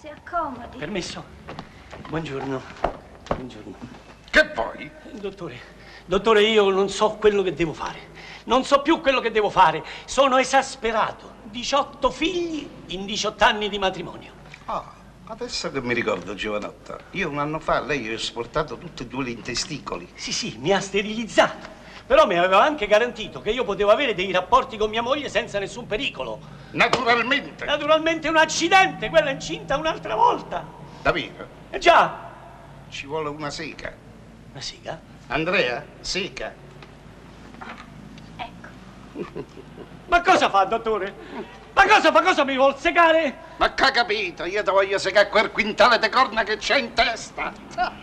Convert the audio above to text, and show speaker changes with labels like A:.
A: Si accomodi.
B: Permesso? Buongiorno. Buongiorno.
C: Che vuoi?
B: Dottore, io non so quello che devo fare. Non so più quello che devo fare. Sono esasperato. 18 figli in 18 anni di matrimonio.
C: Ah, adesso che mi ricordo, giovanotta, io un anno fa a lei ho esportato tutti e due gli testicoli.
B: Sì, mi ha sterilizzato. Però mi aveva anche garantito che io potevo avere dei rapporti con mia moglie senza nessun pericolo.
C: Naturalmente.
B: Naturalmente un accidente, quella è incinta un'altra volta.
C: Davvero?
B: Già.
C: Ci vuole una sega.
B: Una sega?
C: Andrea, sega.
A: Ecco.
B: Ma cosa fa, dottore? Ma cosa mi vuol segare?
C: Ma che ha capito? Io ti voglio segare quel quintale di corna che c'è in testa.